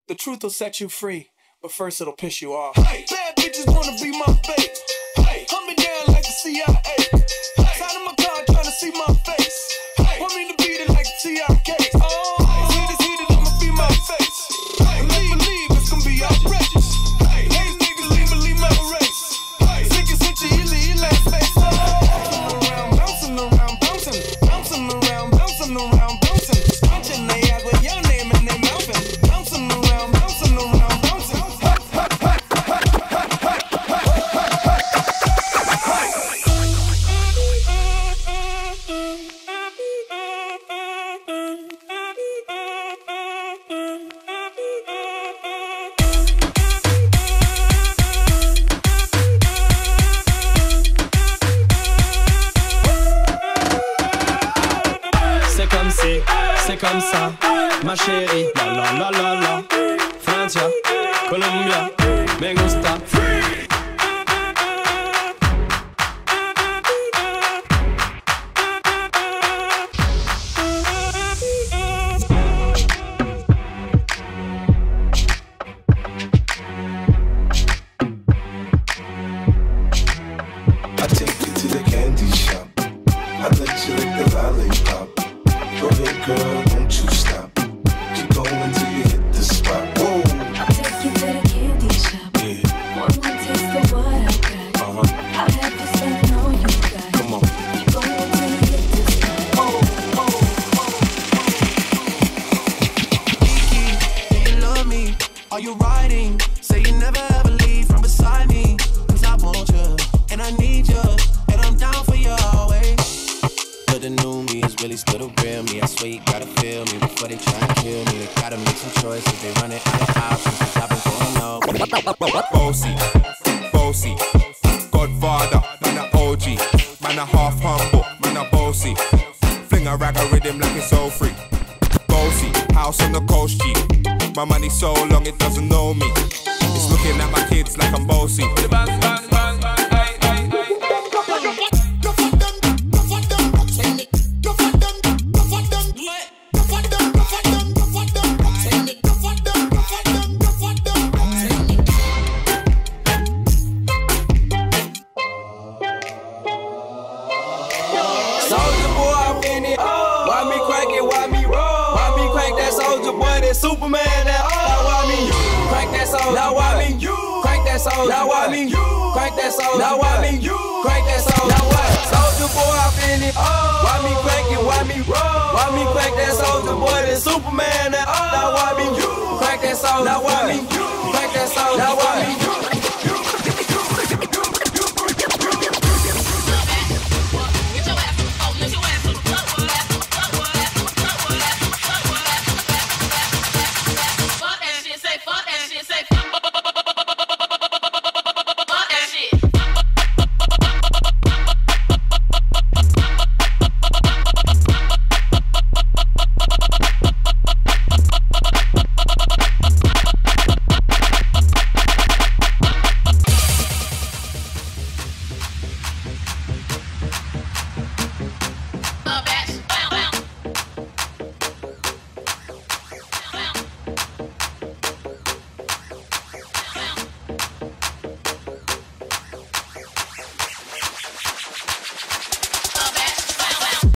The truth will set you free, but first it'll piss you off. Hey, bad bitches wanna be my babe. Hey, hunt me down like the CIA. Hey, side of my car trying to see my face. Hey, want me to beat it like the TRK. Oh, heated, I'ma be my face. Hey, believe it's gonna be outrageous. Hey, these niggas leave my race. Hey, sick as hit you, you last face. Bouncing around, bouncing around, bouncing around, bouncing. Punching they ass with your name in their mouth. Bouncing around, bouncing around, bouncing. C'est comme ça, ma chérie. La la la la la. Francia, Colombia, me gusta. I take you to the candy shop. I let you lick the lollipop. Go ahead, girl, don't you stop. Keep going till you hit the spot. Whoa. I'll take you to the candy shop. Yeah. One more taste of what I got. I'll have to spend all you got. Come on. Keep going till you hit the spot. Kiki, do you love me? Are you riding? Say you never ever leave from beside me. 'Cause I want you, and I need you, and I'm down for you always. But the new me is really still the real me. I swear you gotta feel me before they try and kill me. They gotta make some choices, they running out of options. Cause I've been going up. Bossy, Godfather, man a OG, man a half humble, man a bossy. Fling a rag a rhythm like it's all free. Bossy, house on the coast G. My money so long it doesn't know me. It's looking at my kids like I'm bossy. Soldier boy, I'm in it. Why me crank it? Why me roll? Why me crank that soldier boy? That Superman? That now why me you crank that soldier? Now why me you crank that soldier? Now why me you crank that soldier? Now why me you crank that soldier? Now what? Soldier boy, I'm in it. Why me crank it? Why me roll? Why me crank that soldier boy? That Superman? That now why me you crank that soldier? Now why me you crank that soldier? Now why me